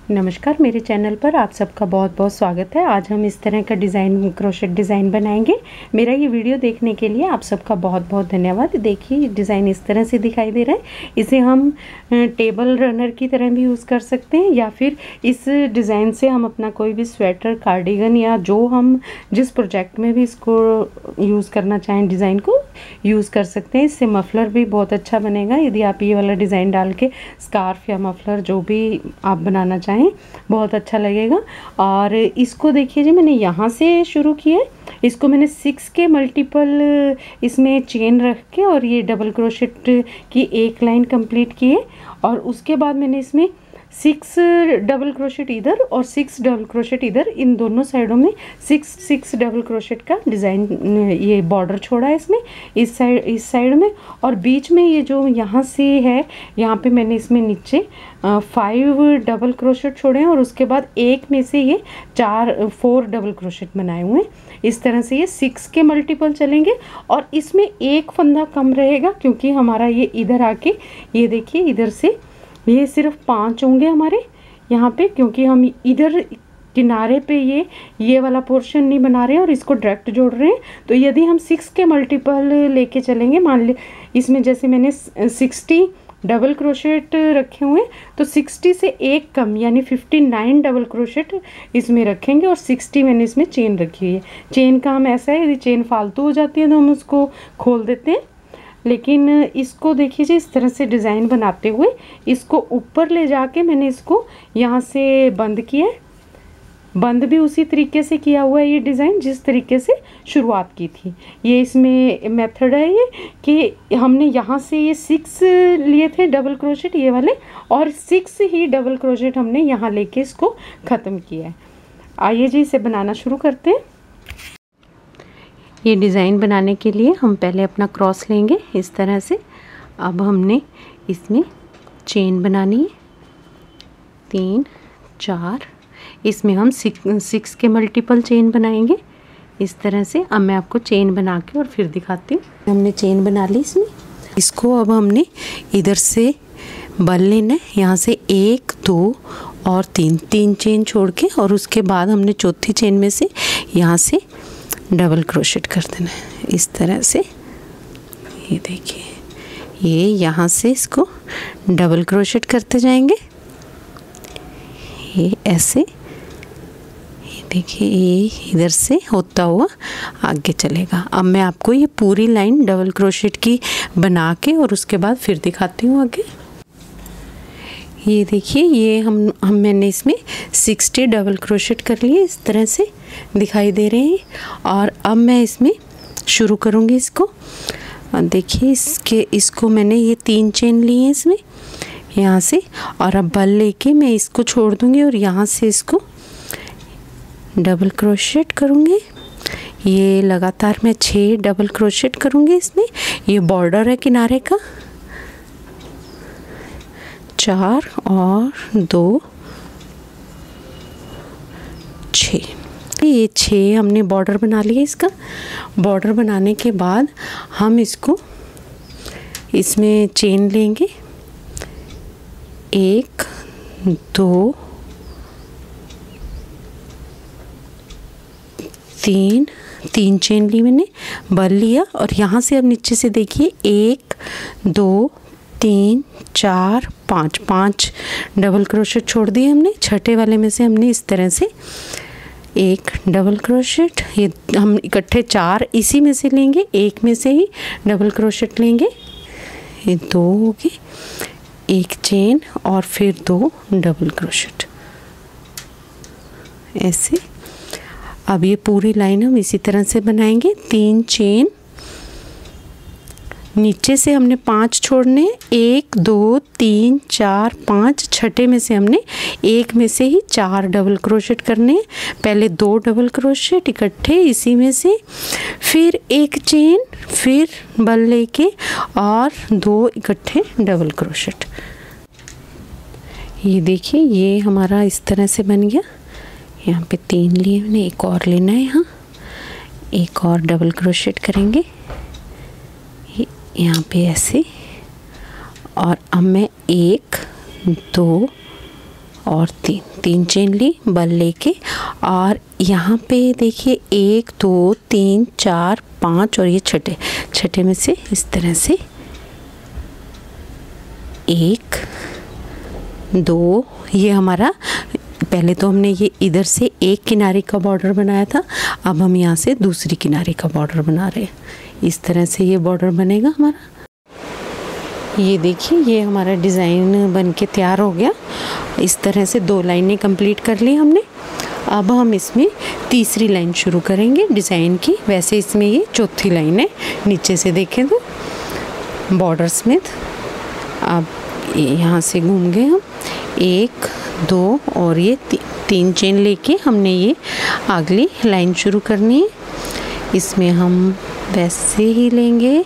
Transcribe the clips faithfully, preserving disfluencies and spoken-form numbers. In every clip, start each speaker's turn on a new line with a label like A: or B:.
A: नमस्कार, मेरे चैनल पर आप सबका बहुत बहुत स्वागत है। आज हम इस तरह का डिज़ाइन क्रोशेट डिज़ाइन बनाएंगे। मेरा ये वीडियो देखने के लिए आप सबका बहुत बहुत धन्यवाद। देखिए डिज़ाइन इस तरह से दिखाई दे रहा है। इसे हम टेबल रनर की तरह भी यूज़ कर सकते हैं या फिर इस डिज़ाइन से हम अपना कोई भी स्वेटर, कार्डिगन या जो हम जिस प्रोजेक्ट में भी इसको यूज़ करना चाहें डिज़ाइन को यूज़ कर सकते हैं। इससे मफलर भी बहुत अच्छा बनेगा यदि आप ये वाला डिज़ाइन डाल के स्कार्फ या मफलर जो भी आप बनाना चाहें बहुत अच्छा लगेगा। और इसको देखिए जी, मैंने यहाँ से शुरू किया है। इसको मैंने सिक्स के मल्टीपल इसमें चेन रख के और ये डबल क्रोशेट की एक लाइन कंप्लीट की है। और उसके बाद मैंने इसमें सिक्स डबल क्रोशेट इधर और सिक्स डबल क्रोशेट इधर, इन दोनों साइडों में सिक्स सिक्स डबल क्रोशेट का डिज़ाइन ये बॉर्डर छोड़ा है इसमें, इस साइड इस साइड में। और बीच में ये जो यहाँ से है, यहाँ पे मैंने इसमें नीचे फाइव डबल क्रोशेट छोड़े हैं और उसके बाद एक में से ये चार फोर डबल क्रोशेट बनाए हुए हैं। इस तरह से ये सिक्स के मल्टीपल चलेंगे और इसमें एक फंदा कम रहेगा क्योंकि हमारा ये इधर आके, ये देखिए इधर से ये सिर्फ पाँच होंगे हमारे यहाँ पे, क्योंकि हम इधर किनारे पे ये ये वाला पोर्शन नहीं बना रहे हैं और इसको डायरेक्ट जोड़ रहे हैं। तो यदि हम सिक्स के मल्टीपल लेके चलेंगे, मान ली इसमें जैसे मैंने सिक्सटी डबल क्रोशेट रखे हुए हैं तो सिक्सटी से एक कम यानी फिफ्टी नाइन डबल क्रोशेट इसमें रखेंगे और सिक्सटी मैंने इसमें चेन रखी हुई है। चेन का हम ऐसा है, यदि चेन फालतू हो जाती है तो हम उसको खोल देते हैं। लेकिन इसको देखिए जी, इस तरह से डिज़ाइन बनाते हुए इसको ऊपर ले जाके मैंने इसको यहाँ से बंद किया है। बंद भी उसी तरीके से किया हुआ है ये डिज़ाइन जिस तरीके से शुरुआत की थी। ये इसमें मेथड है ये कि हमने यहाँ से ये सिक्स लिए थे डबल क्रोशेट ये वाले, और सिक्स ही डबल क्रोशेट हमने यहाँ लेके इसको ख़त्म किया है। आइए जी इसे बनाना शुरू करते हैं। ये डिज़ाइन बनाने के लिए हम पहले अपना क्रॉस लेंगे इस तरह से। अब हमने इसमें चेन बनानी है, तीन चार, इसमें हम सिक्स सिक्स के मल्टीपल चेन बनाएंगे इस तरह से। अब मैं आपको चेन बना के और फिर दिखाती हूँ। हमने चेन बना ली इसमें। इसको अब हमने इधर से बल लेना है, यहाँ से एक दो और तीन तीन चेन छोड़ के, और उसके बाद हमने चौथी चेन में से यहाँ से डबल क्रोशेट कर देना है इस तरह से। ये देखिए, ये यहाँ से इसको डबल क्रोशेट करते जाएंगे, ये ऐसे। ये देखिए, ये इधर से होता हुआ आगे चलेगा। अब मैं आपको ये पूरी लाइन डबल क्रोशेट की बना के और उसके बाद फिर दिखाती हूँ आगे। ये देखिए, ये हम हम मैंने इसमें सिक्सटी डबल क्रोशेट कर लिए, इस तरह से दिखाई दे रहे हैं। और अब मैं इसमें शुरू करूँगी इसको। देखिए इसके इसको मैंने ये तीन चेन ली हैं इसमें यहाँ से, और अब बल लेके मैं इसको छोड़ दूँगी और यहाँ से इसको डबल क्रोशेट करूँगी। ये लगातार मैं छः डबल क्रोशेट करूँगी इसमें। ये बॉर्डर है किनारे का, चार और दो छः, ये छः हमने बॉर्डर बना लिया इसका। बॉर्डर बनाने के बाद हम इसको इसमें चेन लेंगे, एक दो तीन, तीन चेन ली मैंने, बल लिया और यहाँ से अब नीचे से देखिए एक दो तीन चार पाँच, पाँच डबल क्रोशेट छोड़ दिए हमने। छठे वाले में से हमने इस तरह से एक डबल क्रोशेट, ये हम इकट्ठे चार इसी में से लेंगे, एक में से ही डबल क्रोशेट लेंगे। ये दो हो गए, एक चेन और फिर दो डबल क्रोशेट ऐसे। अब ये पूरी लाइन हम इसी तरह से बनाएंगे। तीन चेन, नीचे से हमने पांच छोड़ने, एक दो तीन चार पाँच, छठे में से हमने एक में से ही चार डबल क्रोशेट करने। पहले दो डबल क्रोशेट इकट्ठे इसी में से, फिर एक चेन, फिर बल लेके और दो इकट्ठे डबल क्रोशेट। ये देखिए, ये हमारा इस तरह से बन गया। यहाँ पे तीन लिए मैंने, एक और लेना है, यहाँ एक और डबल क्रोशेट करेंगे यहाँ पे ऐसे। और अब मैं एक दो और तीन तीन चेन ली बल लेके, और यहाँ पे देखिए एक दो तीन चार पाँच और ये छठे छठे में से इस तरह से एक दो, ये हमारा पहले तो हमने ये इधर से एक किनारे का बॉर्डर बनाया था, अब हम यहाँ से दूसरी किनारे का बॉर्डर बना रहे हैं। इस तरह से ये बॉर्डर बनेगा हमारा। ये देखिए ये हमारा डिज़ाइन बन के तैयार हो गया। इस तरह से दो लाइनें कंप्लीट कर ली हमने। अब हम इसमें तीसरी लाइन शुरू करेंगे डिज़ाइन की। वैसे इसमें ये चौथी लाइन है, नीचे से देखें तो बॉर्डर स्मिथ। अब यहाँ से घूम गए हम, एक दो और ये ती, तीन चेन लेके हमने ये अगली लाइन शुरू करनी है। इसमें हम वैसे ही लेंगे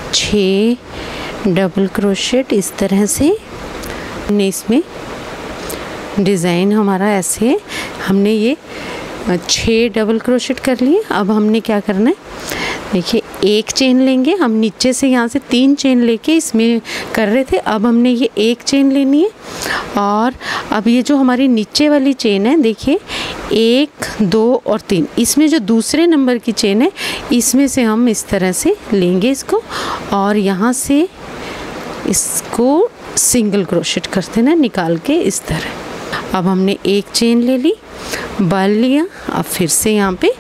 A: छः डबल क्रोशेट इस तरह से। हमने इसमें डिज़ाइन हमारा ऐसे है, हमने ये छः डबल क्रोशेट कर लिए। अब हमने क्या करना है, देखिए एक चेन लेंगे हम, नीचे से यहाँ से तीन चेन लेके इसमें कर रहे थे, अब हमने ये एक चेन लेनी है। और अब ये जो हमारी नीचे वाली चेन है देखिए एक दो और तीन, इसमें जो दूसरे नंबर की चेन है इसमें से हम इस तरह से लेंगे इसको, और यहाँ से इसको सिंगल क्रोशेट कर देना निकाल के इस तरह। अब हमने एक चेन ले ली, बल लिया, अब फिर से यहाँ पे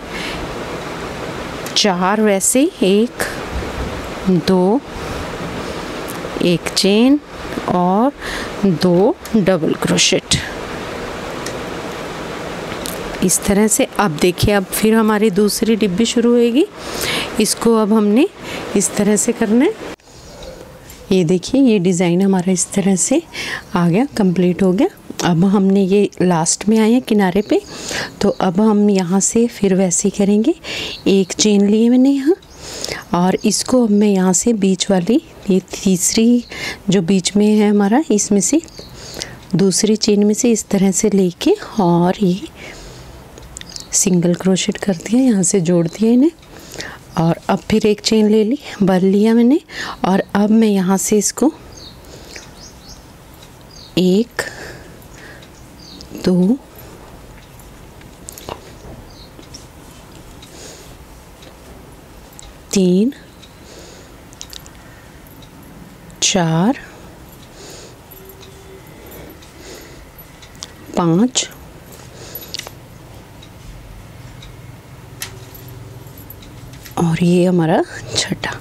A: चार वैसे एक दो एक चेन और दो डबल क्रोशेट इस तरह से। अब देखिए अब फिर हमारी दूसरी डिब्बी शुरू होएगी। इसको अब हमने इस तरह से करना है। ये देखिए ये डिज़ाइन हमारा इस तरह से आ गया, कंप्लीट हो गया। अब हमने ये लास्ट में आए हैं किनारे पे, तो अब हम यहाँ से फिर वैसे ही करेंगे। एक चेन लिए मैंने यहाँ, और इसको अब मैं यहाँ से बीच वाली ये तीसरी जो बीच में है हमारा, इसमें से दूसरी चेन में से इस तरह से लेके और ये सिंगल क्रोशेट कर दिया, यहाँ से जोड़ दिया इन्हें। और अब फिर एक चेन ले ली, बल लिया मैंने, और अब मैं यहाँ से इसको एक दो तीन चार पाँच और ये हमारा छठा,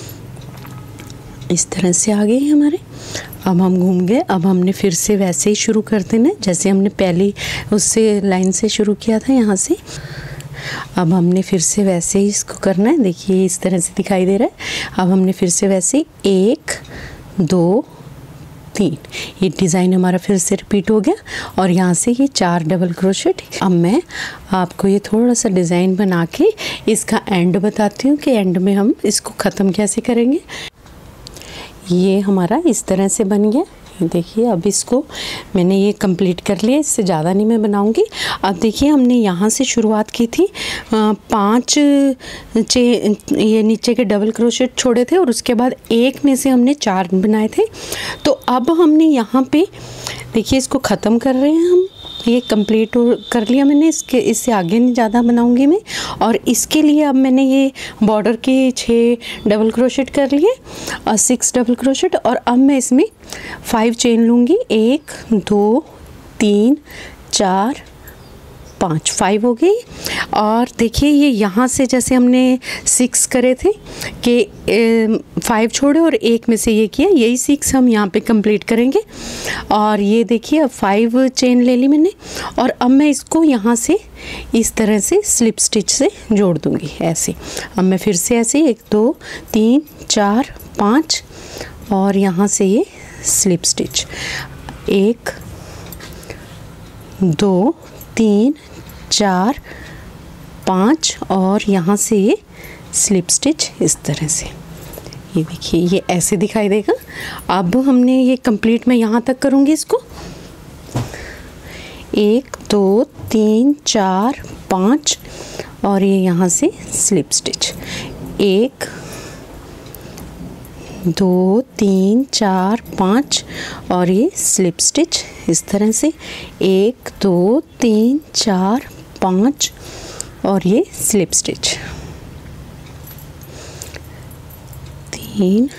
A: इस तरह से आ गए हमारे। अब हम घूम गए। अब हमने फिर से वैसे ही शुरू कर देना जैसे हमने पहली उससे लाइन से शुरू किया था यहाँ से। अब हमने फिर से वैसे ही इसको करना है। देखिए इस तरह से दिखाई दे रहा है। अब हमने फिर से वैसे ही एक दो तीन, ये डिज़ाइन हमारा फिर से रिपीट हो गया, और यहाँ से ये चार डबल क्रोशेट। अब मैं आपको ये थोड़ा सा डिज़ाइन बना के इसका एंड बताती हूँ कि एंड में हम इसको ख़त्म कैसे करेंगे। ये हमारा इस तरह से बन गया। देखिए अब इसको मैंने ये कंप्लीट कर लिया, इससे ज़्यादा नहीं मैं बनाऊंगी। अब देखिए हमने यहाँ से शुरुआत की थी, पांच चे ये नीचे के डबल क्रोशेट छोड़े थे, और उसके बाद एक में से हमने चार बनाए थे। तो अब हमने यहाँ पे देखिए इसको ख़त्म कर रहे हैं हम। ये कंप्लीट कर लिया मैंने, इसके इससे आगे नहीं ज़्यादा बनाऊंगी मैं। और इसके लिए अब मैंने ये बॉर्डर के छः डबल क्रोशेट कर लिए और सिक्स डबल क्रोशेट, और अब मैं इसमें फाइव चेन लूँगी। एक दो तीन चार पाँच, फाइव हो गई। और देखिए ये यहाँ से जैसे हमने सिक्स करे थे कि फाइव छोड़े और एक में से ये किया, यही सिक्स हम यहाँ पे कंप्लीट करेंगे। और ये देखिए अब फाइव चेन ले ली मैंने, और अब मैं इसको यहाँ से इस तरह से स्लिप स्टिच से जोड़ दूँगी ऐसे। अब मैं फिर से ऐसे एक दो तीन चार पाँच, और यहाँ से ये स्लिप स्टिच, एक दो तीन चार पाँच, और यहाँ से ये स्लिप स्टिच इस तरह से। ये देखिए ये ऐसे दिखाई देगा। अब हमने ये कंप्लीट मैं यहाँ तक करूँगी इसको, एक दो तीन चार पाँच, और ये यहाँ से स्लिप स्टिच, एक दो तीन चार पाँच और ये स्लिप स्टिच इस तरह से एक दो तीन चार पाँच और ये स्लिप स्टिच तीन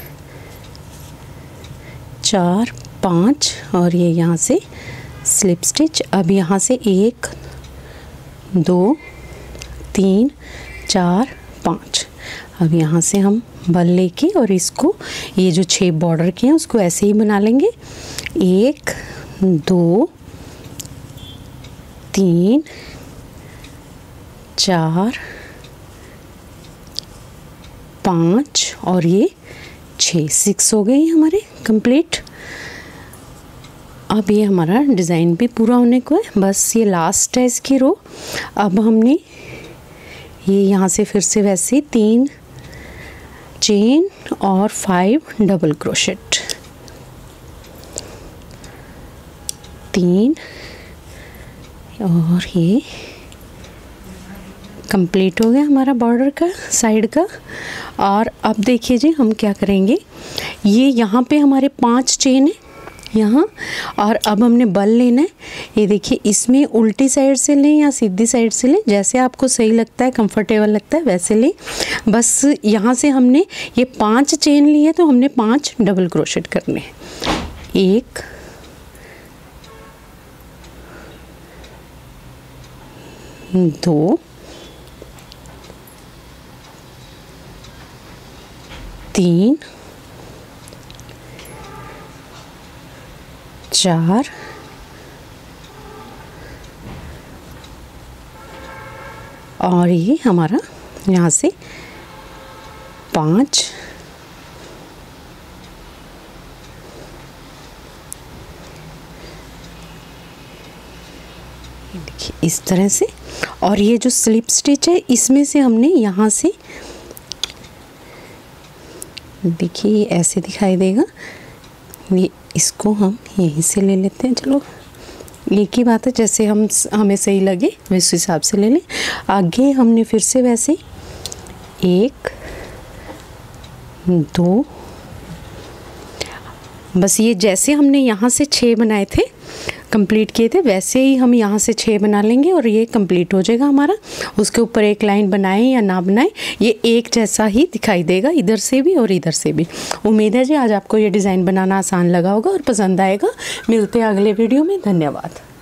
A: चार पाँच और ये यहाँ से स्लिप स्टिच। अब यहाँ से एक दो तीन चार पाँच। अब यहाँ से हम बल लेके और इसको ये जो छः बॉर्डर के हैं उसको ऐसे ही बना लेंगे। एक दो तीन चार पाँच और ये छः, सिक्स हो गए हमारे कंप्लीट। अब ये हमारा डिज़ाइन भी पूरा होने को है, बस ये लास्ट है इसकी रो। अब हमने ये यहाँ से फिर से वैसे तीन चेन और फाइव डबल क्रोशेट, तीन और ये कंप्लीट हो गया हमारा बॉर्डर का साइड का। और अब देखिए जी हम क्या करेंगे, ये यहाँ पे हमारे पांच चेन है यहाँ, और अब हमने बल लेना है। ये देखिए इसमें उल्टी साइड से लें या सीधी साइड से लें, जैसे आपको सही लगता है कंफर्टेबल लगता है वैसे लें। बस यहाँ से हमने ये पांच चेन लिए तो हमने पांच डबल क्रोशेट करने हैं। एक दो तीन चार और ये हमारा यहाँ से पाँच, देखिए इस तरह से। और ये जो स्लिप स्टिच है इसमें से हमने यहाँ से देखिए ऐसे दिखाई देगा, ये इसको हम यहीं से ले लेते हैं। चलो एक ही बात है, जैसे हम हमें सही लगे उस हिसाब से ले लें। आगे हमने फिर से वैसे एक दो, बस ये जैसे हमने यहाँ से छः बनाए थे कंप्लीट किए थे वैसे ही हम यहाँ से छः बना लेंगे और ये कंप्लीट हो जाएगा हमारा। उसके ऊपर एक लाइन बनाएं या ना बनाएं ये एक जैसा ही दिखाई देगा, इधर से भी और इधर से भी। उम्मीद है जी आज आपको ये डिज़ाइन बनाना आसान लगा होगा और पसंद आएगा। मिलते हैं अगले वीडियो में, धन्यवाद।